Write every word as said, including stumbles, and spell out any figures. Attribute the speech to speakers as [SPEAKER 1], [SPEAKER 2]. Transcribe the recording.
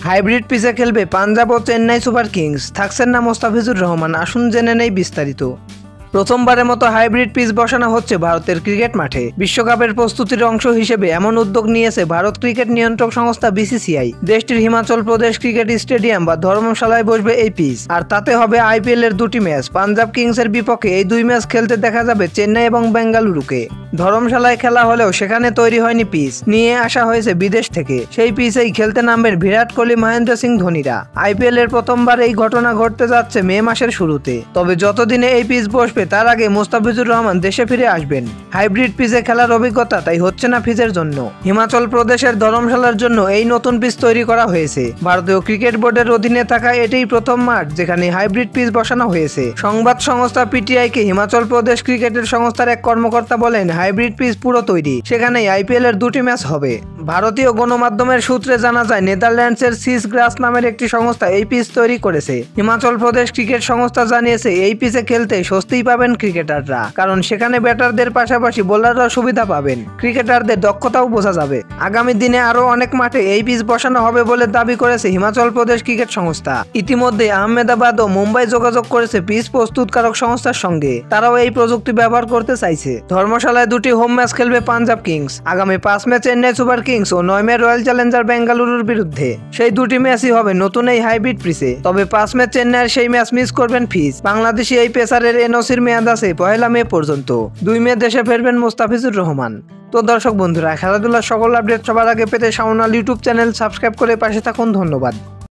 [SPEAKER 1] Hybrid পিচে খেলবে পাঞ্জাব ও চেন্নাই সুপার কিংস, থাকছেন না মোস্তাফিজুর রহমান। আসুন জেনে নেই বিস্তারিত। প্রথমবারের মতো হাইব্রিড পিচ বসানো হচ্ছে ভারতের ক্রিকেট মাঠে। বিশ্বকাপের প্রস্তুতির অংশ হিসেবে এমন উদ্যোগ নিয়েছে ভারত ক্রিকেট নিয়ন্ত্রক সংস্থা বিসিসিআই। দেশটির হিমাচল প্রদেশ ক্রিকেট স্টেডিয়াম বা ধর্মশালায় বসবে এই পিচ, আর তাতে হবে আইপিএল এর দুটি ম্যাচ। পাঞ্জাব কিংসের বিপক্ষে এই দুই ম্যাচ খেলতে দেখা যাবে চেন্নাই এবং বেঙ্গালুরুকে। ধর্মশালায় খেলা হলেও সেখানে তৈরি হয়নি পিচ, নিয়ে আসা হয়েছে বিদেশ থেকে। সেই পিচেই খেলতে নামবেন বিরাট কোহলি, মহেন্দ্র সিং ধোনিরা। আইপিএল এর প্রথমবার এই ঘটনা ঘটতে যাচ্ছে মে মাসের শুরুতে। তবে যতদিনে এই পিচ বসবে তার আগে মোস্তাফিজুর রহমান দেশে ফিরে আসবেন। হাইব্রিড পিচে খেলার অভিজ্ঞতা তাই হচ্ছে না পিচের জন্য। হিমাচল প্রদেশের ধর্মশালার জন্য এই নতুন পিচ তৈরি করা হয়েছে। ভারতীয় ক্রিকেট বোর্ডের অধীনে থাকা এটাই প্রথম মাঠ যেখানে হাইব্রিড পিচ বসানো হয়েছে। সংবাদ সংস্থা পিটিআই কে হিমাচল প্রদেশ ক্রিকেটের সংস্থার এক কর্মকর্তা বলেন, হাইব্রিড পিচ পুরো তৈরি, সেখানেই আইপিএল এর দুটি ম্যাচ হবে। ভারতীয় গণমাধ্যমের সূত্রে জানা যায়, নেদারল্যান্ডসের সিস গ্রাস নামের একটি সংস্থা এই পিচ তৈরি করেছে। হিমাচল প্রদেশ ক্রিকেট সংস্থা জানিয়েছে, এই পিচে খেলতে স্বস্তিই পাবেন ক্রিকেটাররা, কারণ সেখানে ব্যাটারদের পাশাপাশি বোলাররা সুবিধা পাবেন। ক্রিকেটারদের দক্ষতাও বোঝা যাবে। আগামী দিনে আরো অনেক মাঠে এই পিচ বসানো হবে বলে দাবি করেছে হিমাচল প্রদেশ ক্রিকেট সংস্থা। ইতিমধ্যে আহমেদাবাদ ও মুম্বাই যোগাযোগ করেছে পিচ প্রস্তুতকারক সংস্থার সঙ্গে। তারাও এই প্রযুক্তি ব্যবহার করতে চাইছে। ধর্মশালায় দুটি হোম ম্যাচ খেলবে পাঞ্জাব কিংস। আগামী পাঁচ মে চেন্নাই সুপার কিংস ও নয় মে রয়্যাল চ্যালেঞ্জার বেঙ্গালুরুর বিরুদ্ধে। সেই দুটি ম্যাচই হবে নতুন এই হাইব্রিড পিচে। তবে পাঁচ মে চেন্নাইয়ের সেই ম্যাচ মিস করবেন ফিচ। বাংলাদেশি এই পেসারের এনওসির মেয়াদ আছে পহেলা মে পর্যন্ত। দুই মে দেশে ফিরবেন মোস্তাফিজুর রহমান। তো দর্শক বন্ধুরা, খেলাধুলার সকল আপডেট সবার আগে পেতে সামনাল ইউটিউব চ্যানেল সাবস্ক্রাইব করে পাশে থাকুন। ধন্যবাদ।